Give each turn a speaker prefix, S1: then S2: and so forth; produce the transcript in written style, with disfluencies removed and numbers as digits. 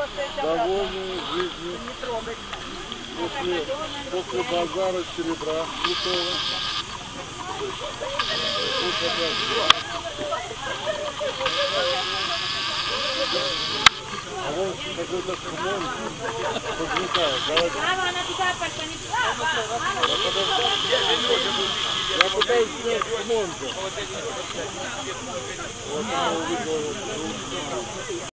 S1: довольные жизнью после базара серебра крутого. А вот какой-то хмон возникает. Я пытаюсь снять хмон. Вот он увидел.